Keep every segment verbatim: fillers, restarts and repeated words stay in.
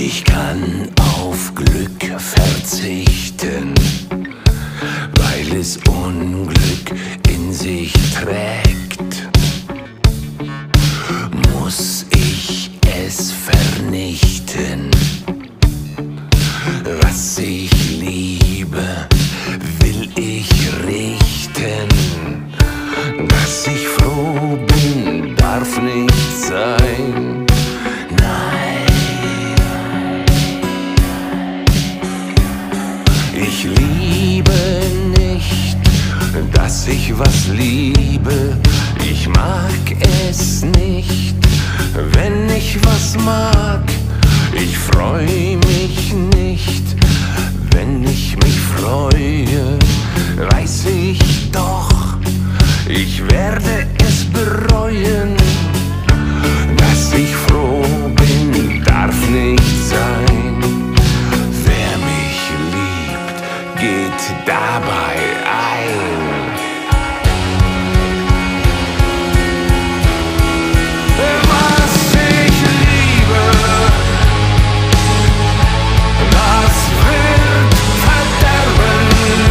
Ich kann auf Glück verzichten, weil es Unglück in sich trägt. Muss ich es vernichten, was ich liebe, will ich richten. Dass ich froh bin, darf nicht sein. Ich liebe nicht, dass ich was liebe. Ich mag es nicht, wenn ich was mag. Ich freu mich nicht, wenn ich mich freue. Weiß ich doch, ich werde es bereuen. Dass ich froh bin, darf nicht sein. Wer mich liebt, geht dabei ein. Was ich liebe, das wird verderben.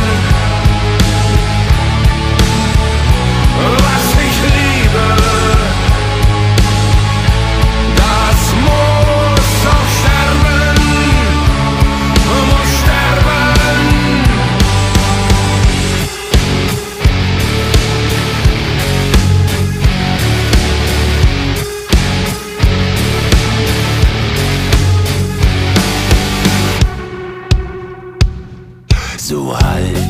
Was ich liebe, das muss auch sterben, muss sterben. So halt